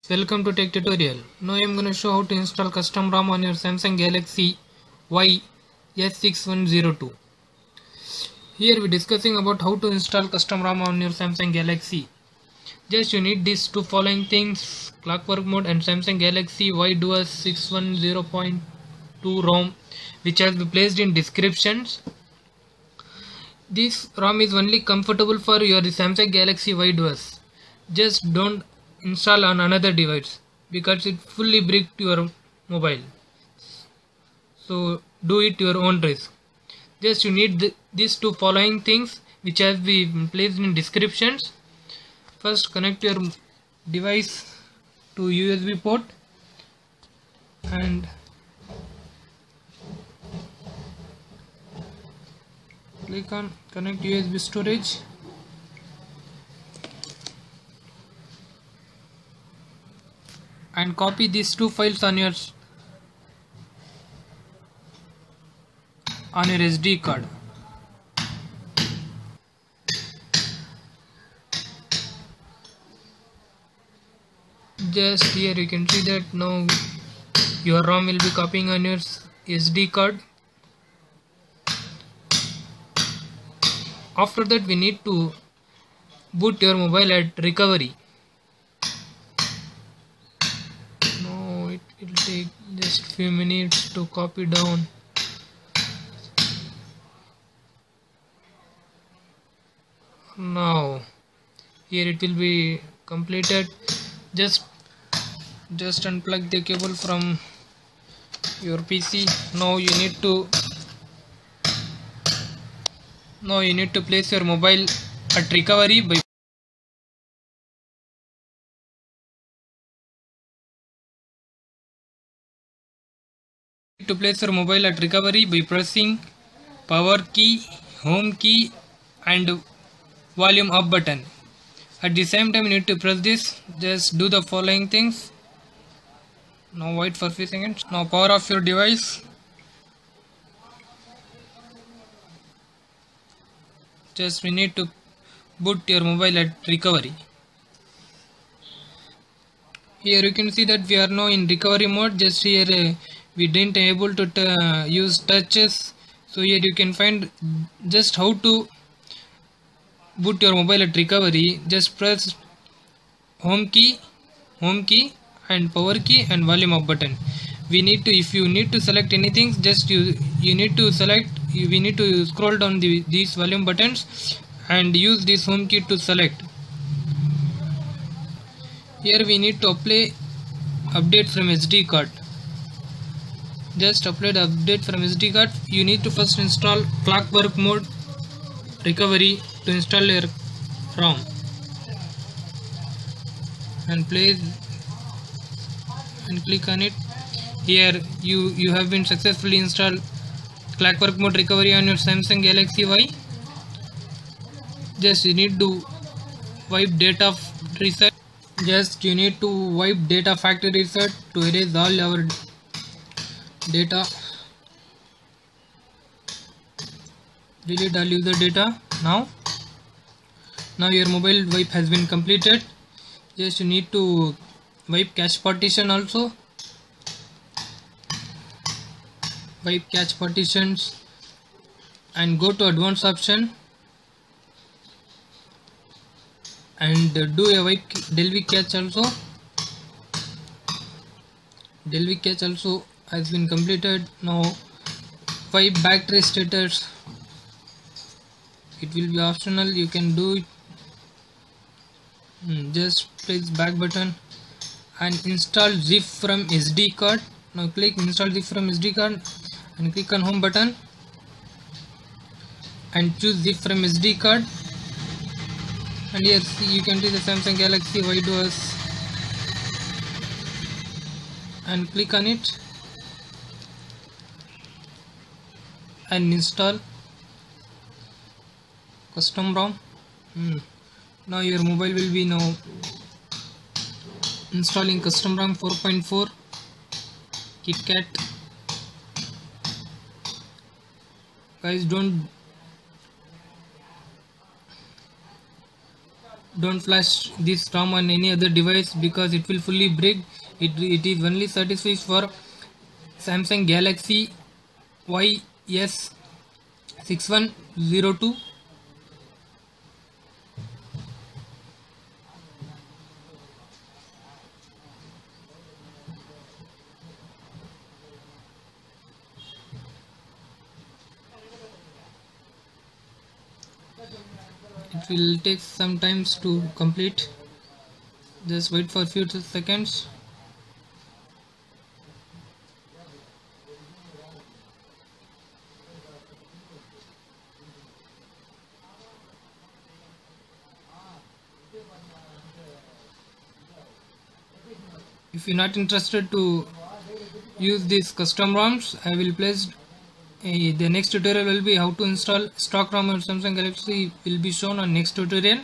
Welcome to Tech Tutorial. Now I am going to show how to install custom ROM on your Samsung Galaxy Y S6102. Here we are discussing about how to install custom ROM on your Samsung Galaxy. Just you need these two following things: Clockwork Mode and Samsung Galaxy Y Duos 610.2 ROM, which has been placed in descriptions. This ROM is only comfortable for your Samsung Galaxy Y Duos. Just don't install on another device because it fully bricked your mobile. So do it your own risk. Just you need these two following things which has been placed in descriptions. First, connect your device to USB port and click on connect USB storage. And copy these two files on your SD card. Just here you can see that now your ROM will be copying on your SD card. After that we need to boot your mobile at recovery. No, it will take just few minutes to copy down. Now here it will be completed. Just unplug the cable from your PC. Now you need to place your mobile at recovery by pressing power key, home key and volume up button. At the same time you need to press this. Just do the following things. Now wait for few seconds. Now power off your device. Just we need to boot your mobile at recovery. Here you can see that we are now in recovery mode. Just here we didn't able to use touches. So here you can find just how to boot your mobile at recovery. Just press home key and power key and volume up button. If you need to select anything, just you need to select. We need to scroll down these volume buttons and use this home key to select. Here we need to apply update from SD card. Just apply the update from SD card. You need to first install Clockwork Mode recovery to install your ROM and place and click on it. Here you have been successfully installed Clockwork Mode recovery on your Samsung Galaxy Y. Just you need to wipe data reset. Just you need to wipe data factory reset to erase all our data. Delete all user data. Now your mobile wipe has been completed. Just you need to wipe cache partition also. Wipe cache partitions and go to advanced option and do a wipe Delvic cache also. Delvic cache also has been completed. Now wipe battery status. It will be optional, you can do it. Just press back button and install zip from SD card. Now click install zip from SD card and click on home button and choose zip from SD card. And here you can see the Samsung Galaxy Y Duos and click on it and install custom ROM. Now your mobile will be now installing custom ROM 4.4 KitKat. Guys, don't flash this ROM on any other device because it will fully break. It is only satisfies for Samsung Galaxy YS6102. It will take some time to complete. Just wait for a few seconds. If you're not interested to use these custom ROMs, I will place the next tutorial will be how to install stock ROM on Samsung Galaxy will be shown on next tutorial.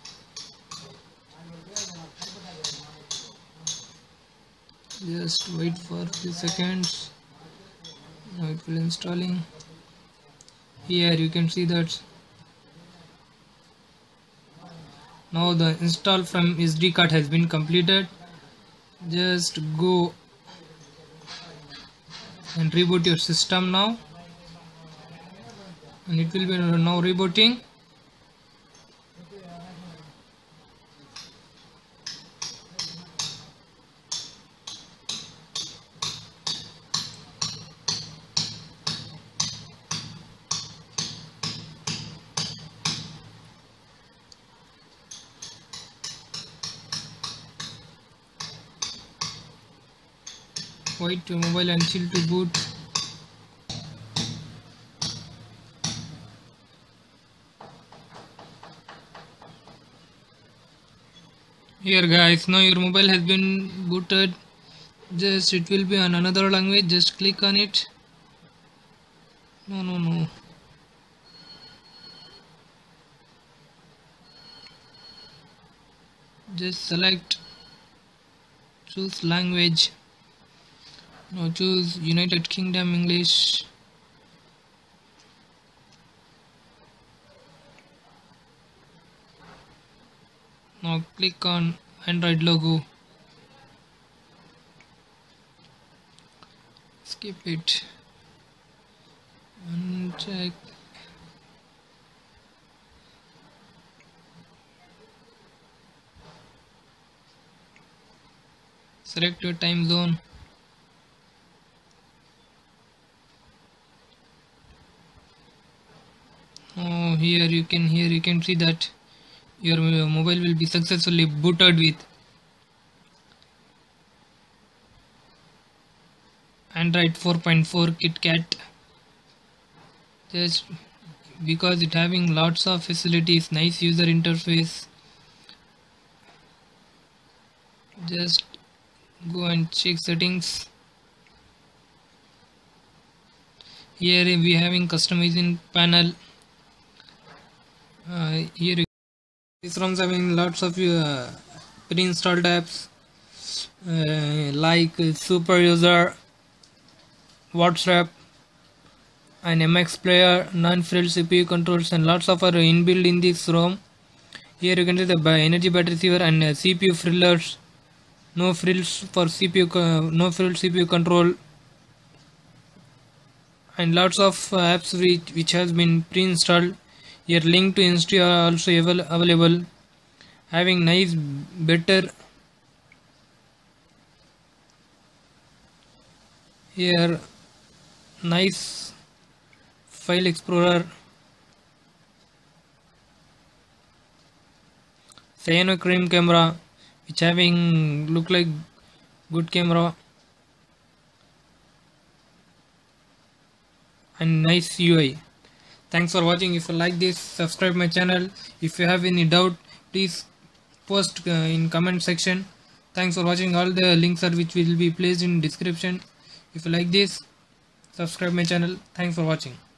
Just wait for a few seconds. Now it will installing. Here you can see that now the install from SD card has been completed. Just go and reboot your system now, and it will be now rebooting. Wait your mobile until to boot. Here guys, now your mobile has been booted. Just it will be on another language. Just click on it. No. Just select, choose language. Now choose United Kingdom English. Now click on Android logo. Skip it. Uncheck. Select your time zone. Oh, here you can see that your mobile will be successfully booted with Android 4.4 KitKat. Just because it having lots of facilities, nice user interface. Just go and check settings. Here we having customizing panel. Here these ROMs having lots of pre-installed apps like Super User, WhatsApp, and MX Player, non-frilled CPU controls, and lots of are inbuilt in this ROM. Here you can see the energy battery saver and CPU frillers. No frills for CPU, no frilled CPU control, and lots of apps which has been pre-installed. Here link to install are also available, having nice better here nice file explorer, Cyanochrome camera which having look like good camera, and nice UI. Thanks for watching. If you like this, subscribe my channel. If you have any doubt, please post in comment section. Thanks for watching. All the links are which will be placed in description. If you like this, subscribe my channel. Thanks for watching.